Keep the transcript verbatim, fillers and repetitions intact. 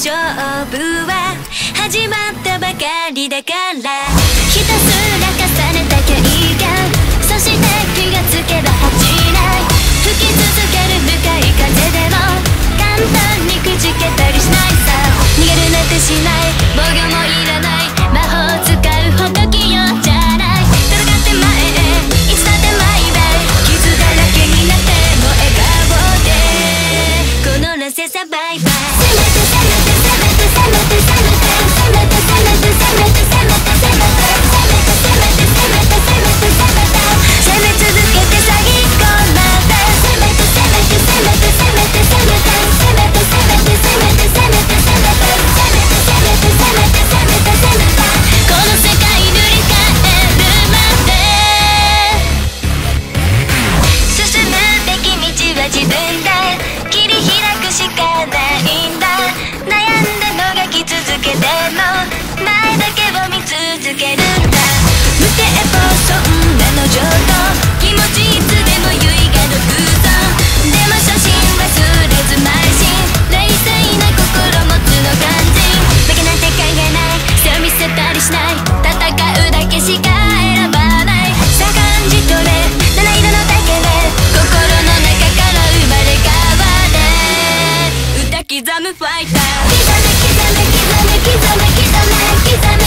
勝負は始まったばかりだから、ひたすら重ねた経験、そして気がつけば恥じない、吹き続ける向かい風でも簡単にくじけたりしないさ。逃げるなんてしない、防御もいらない、魔法使うほど器用じゃない、戦って前へいつだってマイウェイ、傷だらけになっても笑顔でこのらせさバイバイ。自分で切り開くしかないんだ、悩んだのがき続けても前だけを見続けるんだ、無抵抗そんなの上等、気持ちいつでも唯我の空想、でも初心忘れず邁進、冷静な心持つの肝心、負けなんて考えない、背を見せたりしない、戦うだけしか選ばない、さあ感じ取れ七色のだけで心の中から生まれ変われ、歌刻むファイター、刻め刻め刻め刻め刻め刻め